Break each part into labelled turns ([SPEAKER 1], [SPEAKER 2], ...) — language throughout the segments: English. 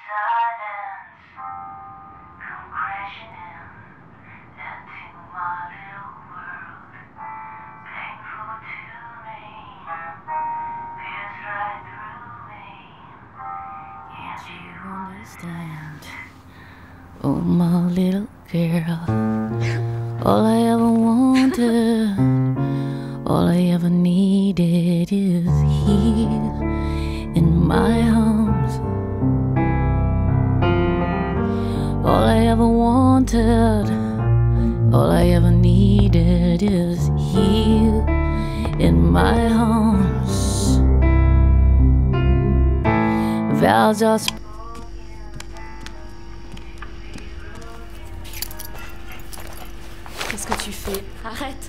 [SPEAKER 1] silence come crashing in into my little world. Painful to me, pierce right through me. Can't you understand? Oh, my little girl, all I ever wanted, all I ever needed is here in my arms. All I ever wanted, all I ever needed is here in my arms. Vows are
[SPEAKER 2] Qu'est-ce que tu fais? Arrête!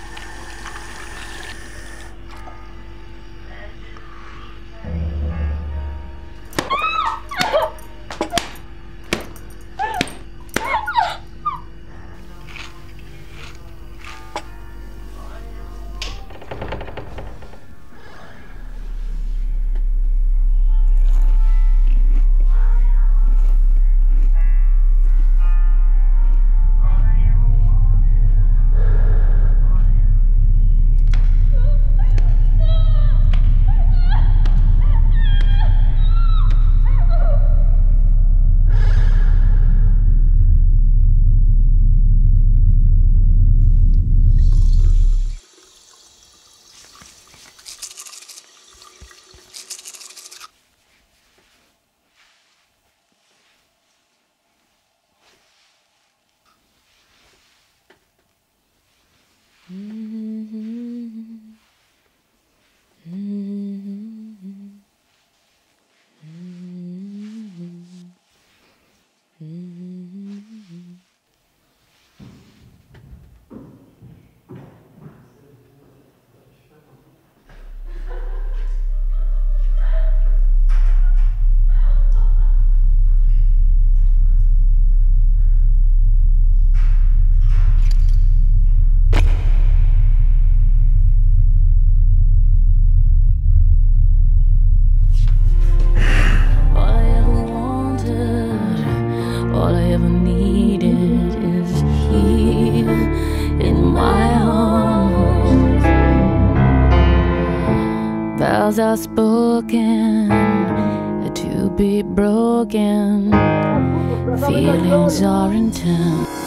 [SPEAKER 1] all I ever needed is here in my arms. Vows are spoken to be broken. Feelings are intense.